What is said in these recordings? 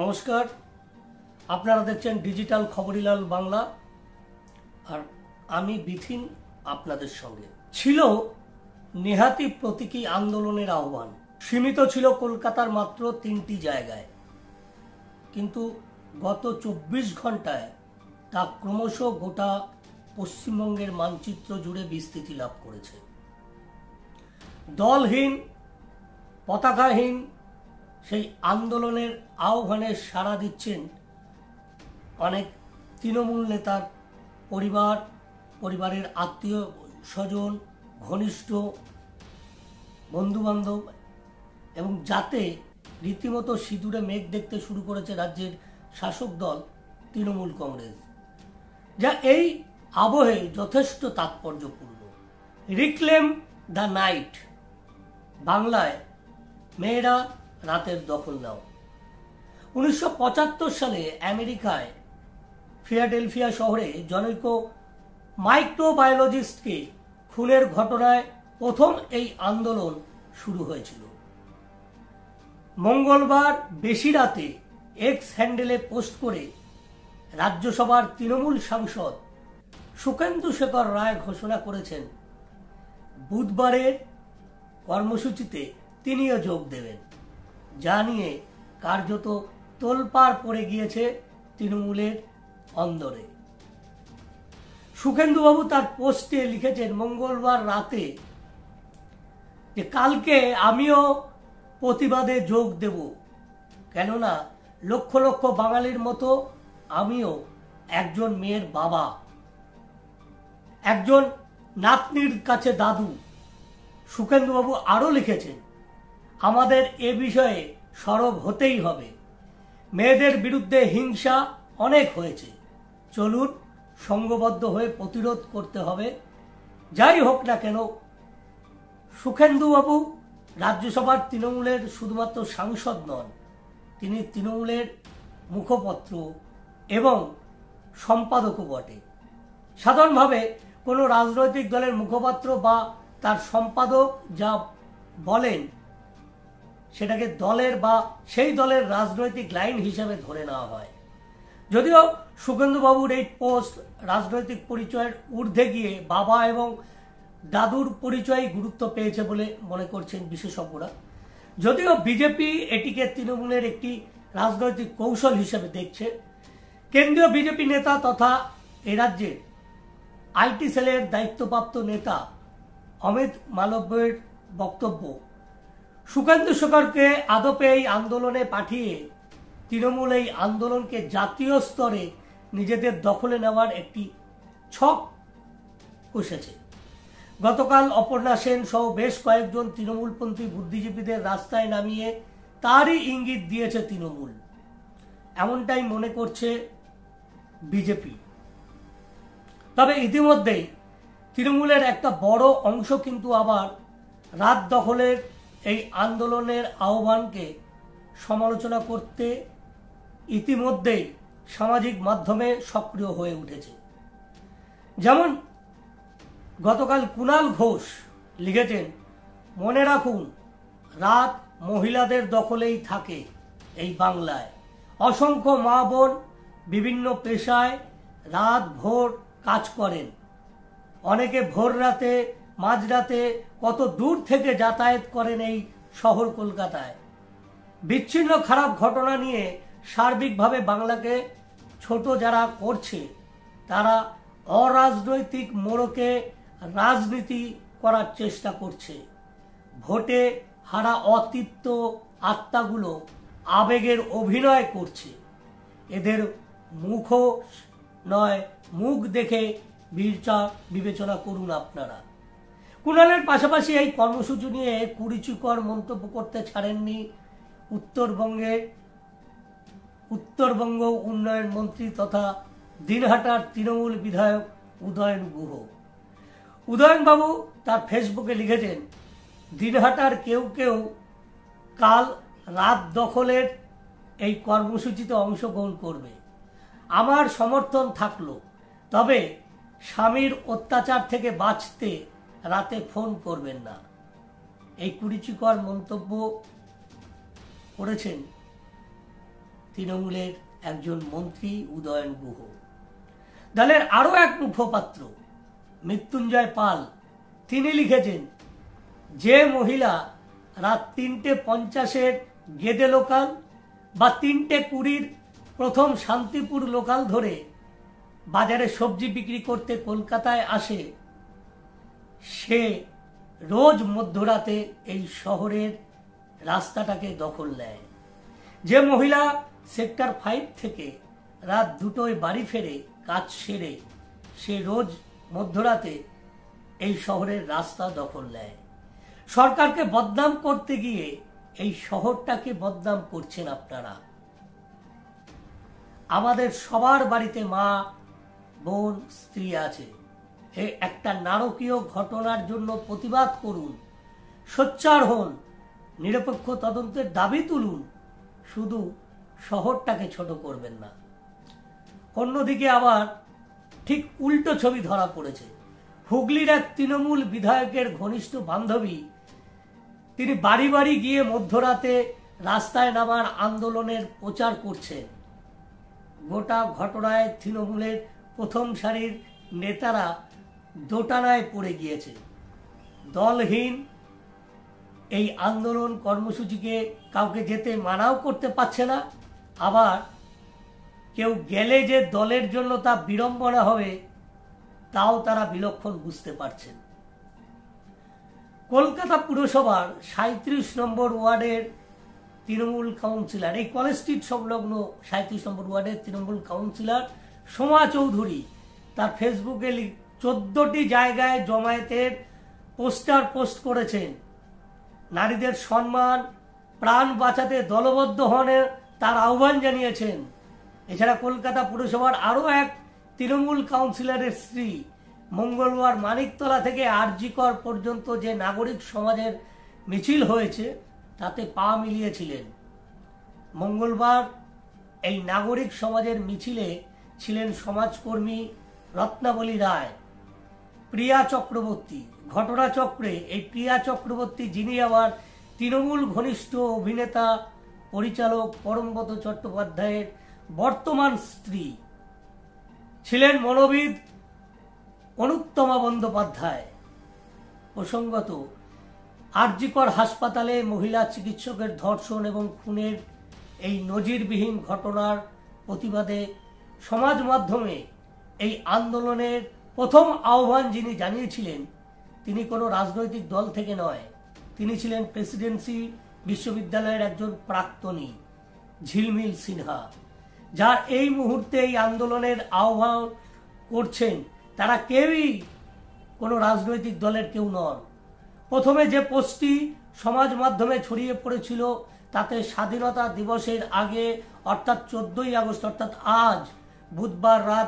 নমস্কার, আপনারা দেখছেন ডিজিটাল খবরিলাল বাংলা আর আমি বিথিন আপনাদের সঙ্গে। ছিল নেহাতি প্রতীকী আন্দোলনের আহ্বান, সীমিত ছিল কলকাতার মাত্র 3টি জায়গায়, কিন্তু গত 24 ঘন্টায় তা ক্রমশ গোটা পশ্চিমবঙ্গের মানচিত্র জুড়ে বিস্তৃতি লাভ করেছে। দলহীন, পতাকাহীন সেই আন্দোলনের আহ্বানে সাড়া দিচ্ছেন অনেক তৃণমূল নেতার পরিবারের আত্মীয় স্বজন, ঘনিষ্ঠ বন্ধুবান্ধব, এবং যাতে রীতিমতো সিঁদুরে মেঘ দেখতে শুরু করেছে রাজ্যের শাসক দল তৃণমূল কংগ্রেস, যা এই আবহে যথেষ্ট তাৎপর্যপূর্ণ। রিক্লেম দ্য নাইট, বাংলায় মেয়েরা রাতের দখল নাও। 1975 সালে আমেরিকায় ফিলাডেলফিয়া শহরে জনৈক মাইক্রোবায়োলজিস্টকে খুনের ঘটনায় প্রথম এই আন্দোলন শুরু হয়েছিল। মঙ্গলবার বেশি রাতে এক্স হ্যান্ডেলে পোস্ট করে রাজ্যসভার তৃণমূল সাংসদ সুখেন্দু শেখর রায় ঘোষণা করেছেন বুধবারের কর্মসূচিতে তিনিও যোগ দেবেন, যা নিয়ে কার্যত তোলপাড় পড়ে গিয়েছে তৃণমূলের অন্দরে। সুখেন্দুবাবু তার পোস্টে লিখেছেন মঙ্গলবার রাতে যে কালকে আমিও প্রতিবাদে যোগ দেব, কেননা লক্ষ লক্ষ বাঙালির মতো আমিও একজন মেয়ের বাবা, একজন নাতনির কাছে দাদু। সুখেন্দুবাবু আরও লিখেছেন, আমাদের এ বিষয়ে সরব হতেই হবে। মেয়েদের বিরুদ্ধে হিংসা অনেক হয়েছে, চলুন সংঘবদ্ধ হয়ে প্রতিরোধ করতে হবে, যাই হোক না কেন। সুখেন্দুবাবু রাজ্যসভার তৃণমূলের শুধুমাত্র সাংসদ নন, তিনি তৃণমূলের মুখপত্র এবং সম্পাদকও বটে। সাধারণভাবে কোনো রাজনৈতিক দলের মুখপাত্র বা তার সম্পাদক যা বলেন সেটাকে দলের বা সেই দলের রাজনৈতিক লাইন হিসেবে ধরে নেওয়া হয়। যদিও সুখেন্দুবাবুর এই পোস্ট রাজনৈতিক পরিচয়ের ঊর্ধ্বে গিয়ে বাবা এবং দাদুর পরিচয় গুরুত্ব পেয়েছে বলে মনে করছেন বিশেষজ্ঞরা। যদিও বিজেপি এটিকে তৃণমূলের একটি রাজনৈতিক কৌশল হিসেবে দেখছে। কেন্দ্রীয় বিজেপি নেতা তথা এ রাজ্যের আইটি সেলের দায়িত্বপ্রাপ্ত নেতা অমিত মালব্যের বক্তব্য, সুখেন্দু শেখরকে আদপে এই আন্দোলনে পাঠিয়ে তৃণমূল এই আন্দোলনকে জাতীয় স্তরে নিজেদের দখলে নেওয়ার একটি ছক কষেছে। গতকাল অপর্ণা সেন সহ বেশ কয়েকজন তৃণমূলপন্থী বুদ্ধিজীবীদের রাস্তায় নামিয়ে তারই ইঙ্গিত দিয়েছে তৃণমূল, এমনটাই মনে করছে বিজেপি। তবে ইতিমধ্যেই তৃণমূলের একটা বড় অংশ কিন্তু আবার রাত দখলের এই আন্দোলনের আহ্বানকে সমালোচনা করতে ইতিমধ্যেই সামাজিক মাধ্যমে সক্রিয় হয়ে উঠেছে। যেমন গতকাল কুণাল ঘোষ লিখেছেন, মনে রাখুন রাত মহিলাদের দখলেই থাকে এই বাংলায়। অসংখ্য মা বোন বিভিন্ন পেশায় রাত ভোর কাজ করেন, অনেকে ভোর রাতে মাঝরাতে কত দূর থেকে যাতায়াত করেন এই শহর কলকাতায়। বিচ্ছিন্ন খারাপ ঘটনা নিয়ে সার্বিকভাবে বাংলাকে ছোট যারা করছে তারা অরাজনৈতিক মোড়কে রাজনীতি করার চেষ্টা করছে। ভোটে হারা অতৃপ্ত আত্মাগুলো আবেগের অভিনয় করছে। এদের মুখ নয়, মুখ দেখে বিবেচনা করুন আপনারা। কুণালের পাশাপাশি এই কর্মসূচি নিয়ে কুরুচিকর মন্তব্য করতে ছাড়েননি উত্তরবঙ্গ উন্নয়ন মন্ত্রী তথা দিনহাটার তৃণমূল বিধায়ক উদয়ন গুহ। উদয়নবাবু তার ফেসবুকে লিখেছেন, দিনহাটার কেউ কেউ কাল রাত দখলের এই কর্মসূচিতে অংশগ্রহণ করবে, আমার সমর্থন থাকলো, তবে স্বামীর অত্যাচার থেকে বাঁচতে রাতে ফোন করবেন না। এই কুরুচিকর মন্তব্য করেছেন তৃণমূলের একজন মন্ত্রী উদয়ন গুহ। দলের আরো এক মুখপাত্র মৃত্যুঞ্জয় পাল তিনি লিখেছেন, যে মহিলা রাত 3:50 গেদে লোকাল বা 3:20 প্রথম শান্তিপুর লোকাল ধরে বাজারে সবজি বিক্রি করতে কলকাতায় আসে, সে রোজ মধ্যরাতে এই শহরের রাস্তাটাকে দখল নেয়। যে মহিলা সেক্টর 5 থেকে রাত 2টোয় বাড়ি ফেরে কাজ সেরে, সে রোজ মধ্যরাতে এই শহরের রাস্তা দখল নেয়। সরকারকে বদনাম করতে গিয়ে এই শহরটাকে বদনাম করছেন আপনারা। আমাদের সবার বাড়িতে মা, বোন, স্ত্রী আছে। এই একটা নারকীয় ঘটনার জন্য প্রতিবাদ করুন, সোচ্চার হন, নিরপেক্ষ তদন্তের দাবি তুলুন, শুধু শহরটাকে ছোট করবেন না। অন্যদিকে আবার ঠিক উল্টো ছবি ধরা পড়েছে। হুগলির এক তৃণমূল বিধায়কের ঘনিষ্ঠ বান্ধবী, তিনি বাড়ি বাড়ি গিয়ে মধ্যরাতে রাস্তায় নামার আন্দোলনের প্রচার করছেন। গোটা ঘটনায় তৃণমূলের প্রথম সারির নেতারা দোটানায় পড়ে গিয়েছে। দলহীন এই আন্দোলন কর্মসূচিকে কাউকে যেতে মানাও করতে পারছে না, আবার কেউ গেলে যে দলের জন্য তা বিড়ম্বনা হবে তাও তারা বিলক্ষণ বুঝতে পারছেন। কলকাতা পুরসভার 37 নম্বর ওয়ার্ডের তৃণমূল কাউন্সিলর, এই কলেজ স্ট্রিট সংলগ্ন 37 নম্বর ওয়ার্ডের তৃণমূল কাউন্সিলর সোমা চৌধুরী তার ফেসবুকে 14টি জায়গায় জমায়েতের পোস্টার পোস্ট করেছেন। নারীদের সম্মান, প্রাণ বাঁচাতে দলবদ্ধ হনের তার আহ্বান জানিয়েছেন। এছাড়া কলকাতা পুরসভার আরও এক তৃণমূল কাউন্সিলরের স্ত্রী মঙ্গলবার মানিকতলা থেকে আরজিকর পর্যন্ত যে নাগরিক সমাজের মিছিল হয়েছে তাতে পা মিলিয়েছিলেন। মঙ্গলবার এই নাগরিক সমাজের মিছিলে ছিলেন সমাজকর্মী রত্নাবলী রায়, প্রিয়া চক্রবর্তী। ঘটনাচক্রে এই প্রিয়া চক্রবর্তী, যিনি আবার তৃণমূল ঘনিষ্ঠ অভিনেতা পরিচালক পরমব্রত চট্টোপাধ্যায়ের বর্তমান স্ত্রী, ছিলেন মনোবিদ অনুত্তমা বন্দ্যোপাধ্যায়। প্রসঙ্গত, আরজিকর হাসপাতালে মহিলা চিকিৎসকের ধর্ষণ এবং খুনের এই নজিরবিহীন ঘটনার প্রতিবাদে সমাজ মাধ্যমে এই আন্দোলনের প্রথম আহ্বান যিনি জানিয়েছিলেন, তিনি কোনো রাজনৈতিক দল থেকে নয়, তিনি ছিলেন প্রেসিডেন্সি বিশ্ববিদ্যালয়ের একজন প্রাক্তনী ঝিলমিল সিনহা। যার এই মুহূর্তে এই আন্দোলনের আহ্বান করছেন তারা কেউই কোনো রাজনৈতিক দলের কেউ নন। প্রথমে যে পোস্টটি সমাজ মাধ্যমে ছড়িয়ে পড়েছিল তাতে স্বাধীনতা দিবসের আগে অর্থাৎ 14ই আগস্ট অর্থাৎ আজ বুধবার রাত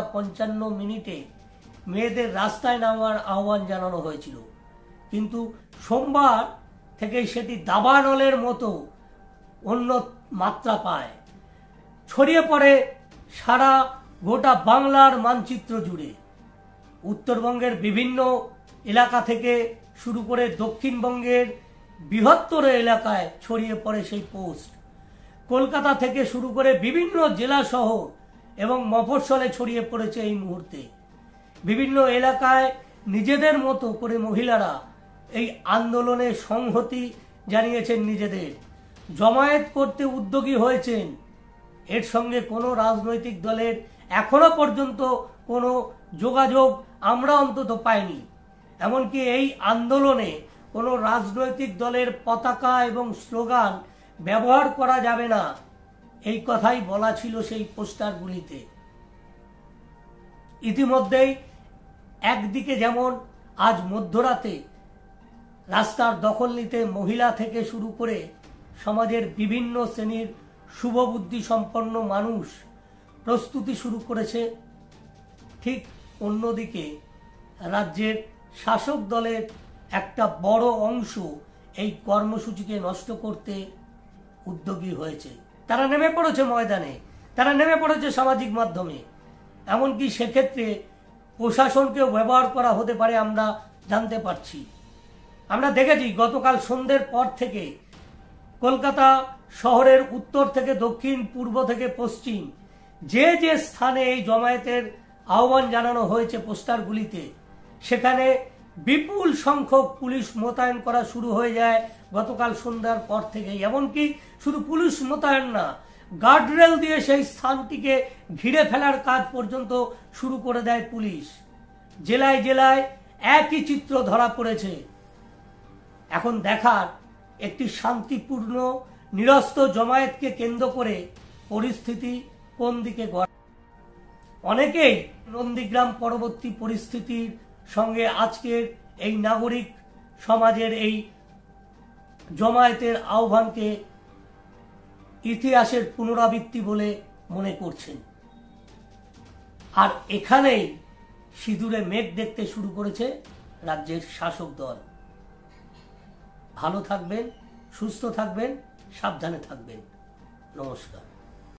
11:55 মেয়েদের রাস্তায় নামার আহ্বান জানানো হয়েছিল, কিন্তু সোমবার থেকে সেটি দাবানলের মতো অন্য মাত্রা পায়, ছড়িয়ে পড়ে সারা গোটা বাংলার মানচিত্র জুড়ে। উত্তরবঙ্গের বিভিন্ন এলাকা থেকে শুরু করে দক্ষিণবঙ্গের বৃহত্তর এলাকায় ছড়িয়ে পড়ে সেই পোস্ট। কলকাতা থেকে শুরু করে বিভিন্ন জেলা শহর এবং মফস্বলে ছড়িয়ে পড়েছে এই মুহূর্তে। বিভিন্ন এলাকায় নিজেদের মতো করে মহিলারা এই আন্দোলনে সংহতি জানিয়েছেন, নিজেদের জমায়েত করতে উদ্যোগী হয়েছেন। এর সঙ্গে কোনো রাজনৈতিক দলের এখনো পর্যন্ত কোনো যোগাযোগ আমরা অন্তত পাইনি। এমনকি এই আন্দোলনে কোনো রাজনৈতিক দলের পতাকা এবং স্লোগান ব্যবহার করা যাবে না, এই কথাই বলা ছিল সেই পোস্টারগুলিতে। ইতিমধ্যেই একদিকে যেমন আজ মধ্যরাতে রাস্তার দখল নিতে মহিলা থেকে শুরু করে সমাজের বিভিন্ন শ্রেণীর শুভবুদ্ধি সম্পন্ন মানুষ প্রস্তুতি শুরু করেছে, ঠিক অন্যদিকে রাজ্যের শাসক দলের একটা বড় অংশ এই কর্মসূচিকে নষ্ট করতে উদ্যোগী হয়েছে। তারা নেমে পড়েছে ময়দানে, তারা নেমে পড়েছে সামাজিক মাধ্যমে। এমনকি সেক্ষেত্রে প্রশাসনকেও ব্যবহার করা হতে পারে আমরা জানতে পারছি। আমরা দেখেছি গতকাল সন্ধ্যের পর থেকে কলকাতা শহরের উত্তর থেকে দক্ষিণ, পূর্ব থেকে পশ্চিম যে যে স্থানে এই জমায়েতের আহ্বান জানানো হয়েছে পোস্টারগুলিতে, সেখানে বিপুল সংখ্যক পুলিশ মোতায়েন করা শুরু হয়ে যায় গতকাল সন্ধ্যার পর থেকে। এমনকি শুধু পুলিশ মোতায়েন না, গার্ডরেল দিয়ে সেই স্থানটিকে ঘিরে ফেলার কাজ পর্যন্ত শুরু করে দেয় পুলিশ। জেলায় জেলায় একই চিত্র ধরা পড়েছে। এখন দেখার একটি শান্তিপূর্ণ নিরস্ত্র জমায়েতকে কেন্দ্র করে পরিস্থিতি কোন দিকে গড়ে। অনেকেই নন্দীগ্রাম পরবর্তী পরিস্থিতির সঙ্গে আজকের এই নাগরিক সমাজের এই জমায়েতের আহ্বানকে ইতিহাসের পুনরাবৃত্তি বলে মনে করছেন। আর এখানেই সিঁদুরে মেঘ দেখতে শুরু করেছে রাজ্যের শাসক দল। ভালো থাকবেন, সুস্থ থাকবেন, সাবধানে থাকবেন। নমস্কার।